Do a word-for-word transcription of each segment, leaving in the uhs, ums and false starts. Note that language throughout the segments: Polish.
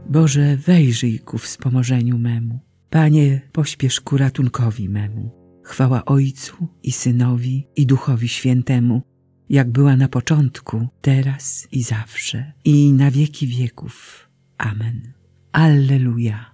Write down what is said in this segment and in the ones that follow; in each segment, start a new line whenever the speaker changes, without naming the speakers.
Boże, wejrzyj ku wspomożeniu memu. Panie, pośpiesz ku ratunkowi memu. Chwała Ojcu i Synowi i Duchowi Świętemu, jak była na początku, teraz i zawsze, i na wieki wieków. Amen. Alleluja.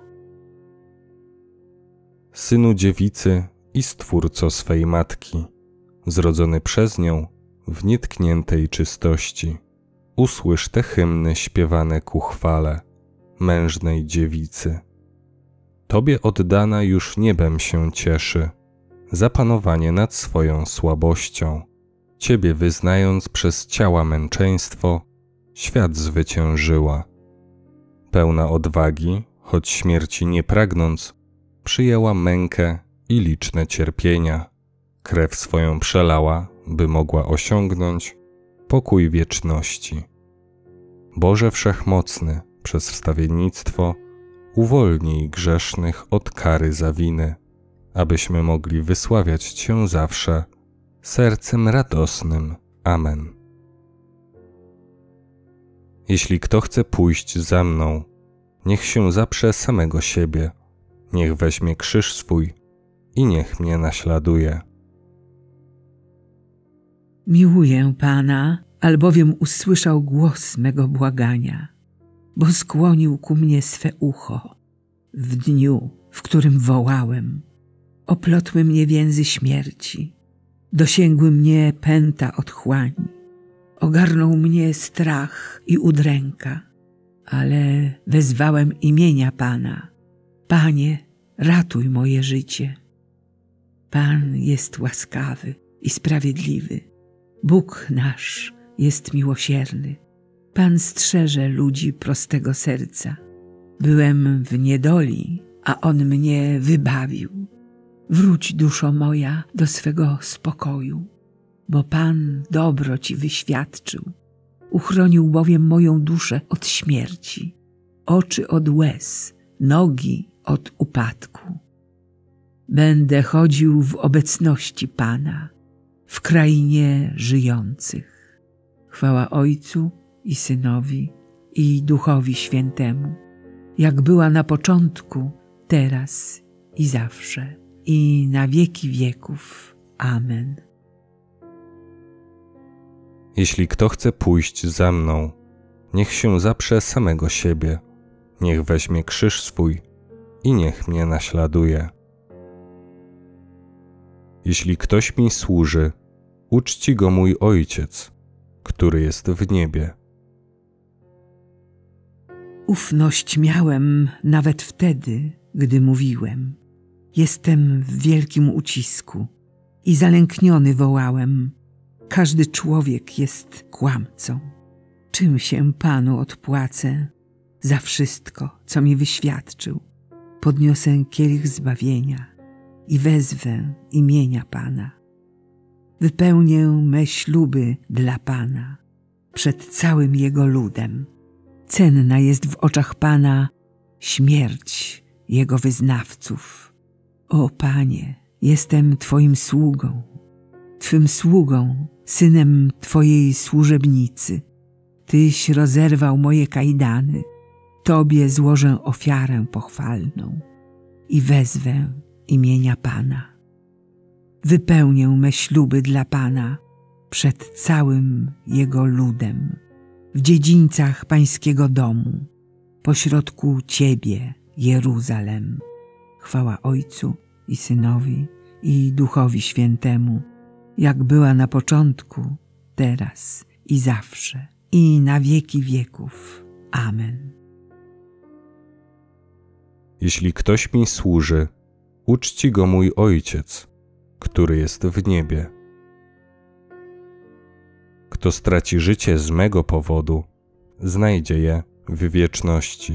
Synu dziewicy i Stwórco swej matki, zrodzony przez nią w nietkniętej czystości, usłysz te hymny śpiewane ku chwale mężnej dziewicy. Tobie oddana już niebem się cieszy, zapanowanie nad swoją słabością. Ciebie wyznając przez ciała męczeństwo, świat zwyciężyła. Pełna odwagi, choć śmierci nie pragnąc, przyjęła mękę i liczne cierpienia. Krew swoją przelała, by mogła osiągnąć pokój wieczności. Boże Wszechmocny, przez wstawiennictwo uwolnij grzesznych od kary za winy, abyśmy mogli wysławiać Cię zawsze sercem radosnym. Amen. Jeśli kto chce pójść za mną, niech się zaprze samego siebie, niech weźmie krzyż swój i niech mnie naśladuje.
Miłuję Pana, albowiem usłyszał głos mego błagania, bo skłonił ku mnie swe ucho w dniu, w którym wołałem. Oplotły mnie więzy śmierci, dosięgły mnie pęta otchłani, ogarnął mnie strach i udręka, ale wezwałem imienia Pana. Panie, ratuj moje życie. Pan jest łaskawy i sprawiedliwy. Bóg nasz jest miłosierny. Pan strzeże ludzi prostego serca. Byłem w niedoli, a On mnie wybawił. Wróć, duszo moja, do swego spokoju, bo Pan dobro Ci wyświadczył. Uchronił bowiem moją duszę od śmierci, oczy od łez, nogi od upadku. Będę chodził w obecności Pana, w krainie żyjących. Chwała Ojcu i Synowi i Duchowi Świętemu, jak była na początku, teraz i zawsze, i na wieki wieków. Amen.
Jeśli kto chce pójść za mną, niech się zaprze samego siebie, niech weźmie krzyż swój i niech mnie naśladuje. Jeśli ktoś mi służy, uczci go mój Ojciec, który jest w niebie.
Ufność miałem nawet wtedy, gdy mówiłem. Jestem w wielkim ucisku i zalękniony wołałem. Każdy człowiek jest kłamcą. Czym się Panu odpłacę za wszystko, co mi wyświadczył? Podniosę kielich zbawienia i wezwę imienia Pana. Wypełnię me śluby dla Pana przed całym Jego ludem. Cenna jest w oczach Pana śmierć Jego wyznawców. O Panie, jestem Twoim sługą, Twym sługą, synem Twojej służebnicy. Tyś rozerwał moje kajdany, Tobie złożę ofiarę pochwalną i wezwę imienia Pana. Wypełnię me śluby dla Pana przed całym Jego ludem, w dziedzińcach Pańskiego domu, pośrodku Ciebie, Jeruzalem. Chwała Ojcu i Synowi i Duchowi Świętemu, jak była na początku, teraz i zawsze, i na wieki wieków. Amen.
Jeśli ktoś mi służy, uczci go mój Ojciec, który jest w niebie. Kto straci życie z mego powodu, znajdzie je w wieczności.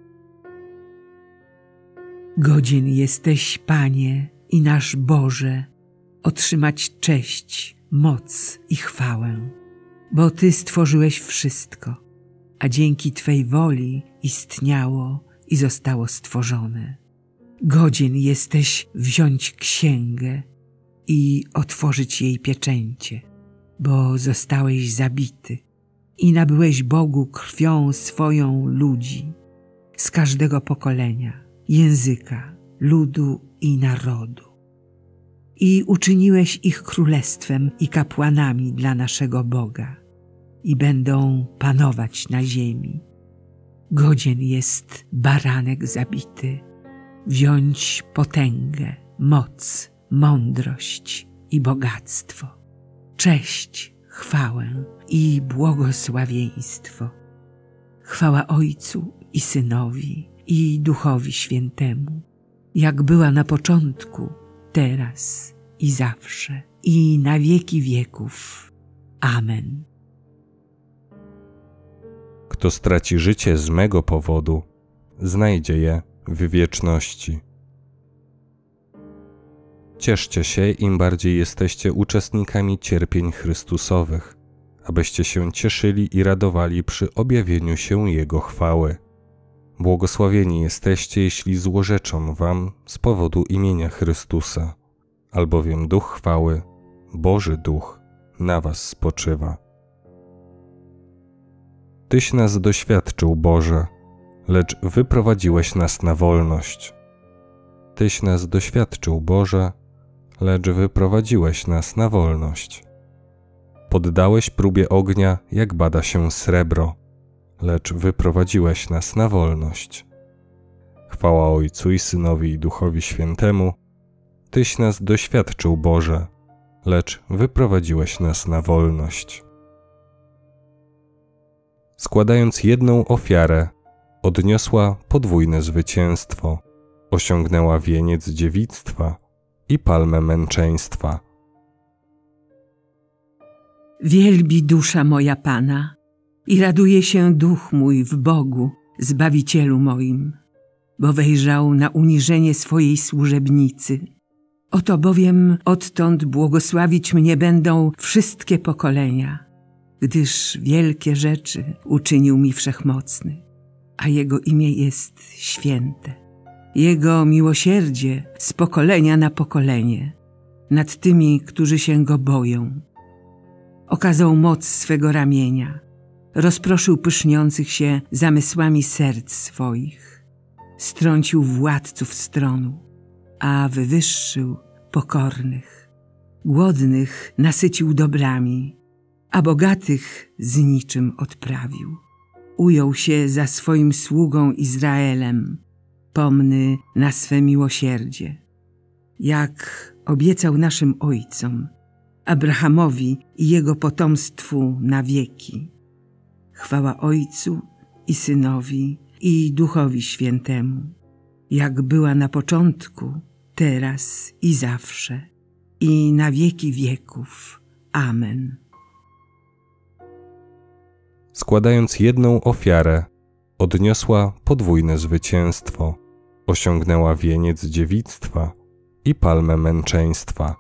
Godzien jesteś, Panie i nasz Boże, otrzymać cześć, moc i chwałę, bo Ty stworzyłeś wszystko, a dzięki Twej woli istniało i zostało stworzone. Godzien jesteś wziąć księgę i otworzyć jej pieczęcie, bo zostałeś zabity i nabyłeś Bogu krwią swoją ludzi, z każdego pokolenia, języka, ludu i narodu. I uczyniłeś ich królestwem i kapłanami dla naszego Boga i będą panować na ziemi. Godzien jest baranek zabity, wziąć potęgę, moc, mądrość i bogactwo, cześć, chwałę i błogosławieństwo. Chwała Ojcu i Synowi i Duchowi Świętemu, jak była na początku, teraz i zawsze, i na wieki wieków. Amen.
Kto straci życie z mego powodu, znajdzie je w wieczności. Cieszcie się, im bardziej jesteście uczestnikami cierpień Chrystusowych, abyście się cieszyli i radowali przy objawieniu się Jego chwały. Błogosławieni jesteście, jeśli złorzeczą wam z powodu imienia Chrystusa, albowiem Duch chwały, Boży Duch, na was spoczywa. Tyś nas doświadczył, Boże, lecz wyprowadziłeś nas na wolność. Tyś nas doświadczył, Boże, lecz wyprowadziłeś nas na wolność. Poddałeś próbie ognia, jak bada się srebro, lecz wyprowadziłeś nas na wolność. Chwała Ojcu i Synowi i Duchowi Świętemu, Tyś nas doświadczył, Boże, lecz wyprowadziłeś nas na wolność. Składając jedną ofiarę, odniosła podwójne zwycięstwo, osiągnęła wieniec dziewictwa i palmę męczeństwa.
Wielbi dusza moja Pana i raduje się duch mój w Bogu, Zbawicielu moim, bo wejrzał na uniżenie swojej służebnicy. Oto bowiem odtąd błogosławić mnie będą wszystkie pokolenia, gdyż wielkie rzeczy uczynił mi Wszechmocny, a Jego imię jest święte. Jego miłosierdzie z pokolenia na pokolenie nad tymi, którzy się Go boją. Okazał moc swego ramienia, rozproszył pyszniących się zamysłami serc swoich, strącił władców stronu, a wywyższył pokornych. Głodnych nasycił dobrami, a bogatych z niczym odprawił. Ujął się za swoim sługą Izraelem, pomny na swe miłosierdzie, jak obiecał naszym ojcom, Abrahamowi i jego potomstwu na wieki. Chwała Ojcu i Synowi i Duchowi Świętemu, jak była na początku, teraz i zawsze, i na wieki wieków. Amen.
Składając jedną ofiarę, odniosła podwójne zwycięstwo, osiągnęła wieniec dziewictwa i palmę męczeństwa.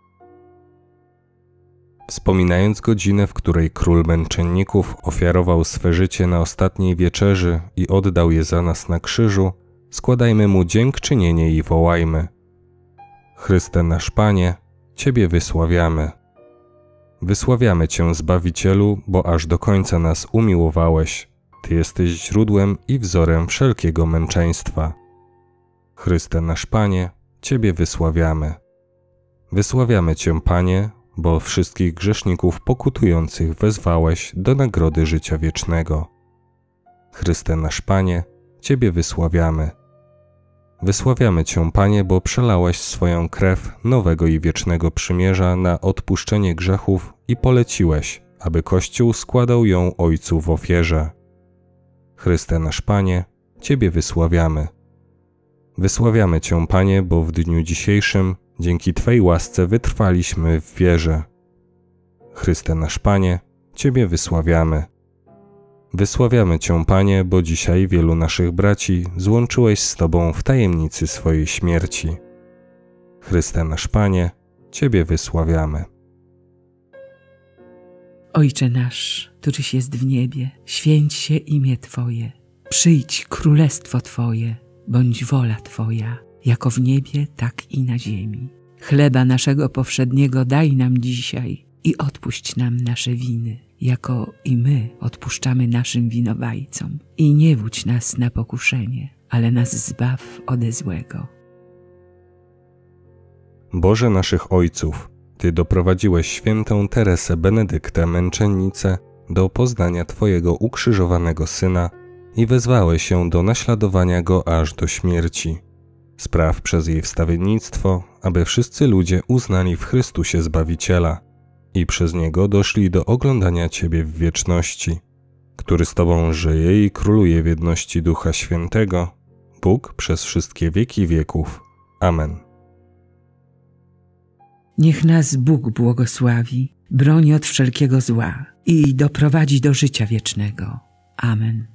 Wspominając godzinę, w której król męczenników ofiarował swe życie na ostatniej wieczerzy i oddał je za nas na krzyżu, składajmy Mu dziękczynienie i wołajmy: Chryste nasz Panie, Ciebie wysławiamy. Wysławiamy Cię, Zbawicielu, bo aż do końca nas umiłowałeś. Ty jesteś źródłem i wzorem wszelkiego męczeństwa. Chryste nasz Panie, Ciebie wysławiamy. Wysławiamy Cię, Panie, bo wszystkich grzeszników pokutujących wezwałeś do nagrody życia wiecznego. Chryste nasz Panie, Ciebie wysławiamy. Wysławiamy Cię, Panie, bo przelałeś swoją krew nowego i wiecznego przymierza na odpuszczenie grzechów i poleciłeś, aby Kościół składał ją Ojcu w ofierze. Chryste nasz Panie, Ciebie wysławiamy. Wysławiamy Cię, Panie, bo w dniu dzisiejszym dzięki Twej łasce wytrwaliśmy w wierze. Chryste nasz Panie, Ciebie wysławiamy. Wysławiamy Cię, Panie, bo dzisiaj wielu naszych braci złączyłeś z Tobą w tajemnicy swojej śmierci. Chryste nasz Panie, Ciebie wysławiamy.
Ojcze nasz, któryś jest w niebie, święć się imię Twoje. Przyjdź królestwo Twoje, bądź wola Twoja, jako w niebie, tak i na ziemi. Chleba naszego powszedniego daj nam dzisiaj i odpuść nam nasze winy, jako i my odpuszczamy naszym winowajcom. I nie wódź nas na pokuszenie, ale nas zbaw ode złego.
Boże naszych ojców, Ty doprowadziłeś świętą Teresę Benedyktę Męczennicę do poznania Twojego ukrzyżowanego Syna i wezwałeś ją do naśladowania Go aż do śmierci. Spraw przez jej wstawiennictwo, aby wszyscy ludzie uznali w Chrystusie Zbawiciela i przez Niego doszli do oglądania Ciebie w wieczności, który z Tobą żyje i króluje w jedności Ducha Świętego, Bóg przez wszystkie wieki wieków. Amen.
Niech nas Bóg błogosławi, broni od wszelkiego zła i doprowadzi do życia wiecznego. Amen.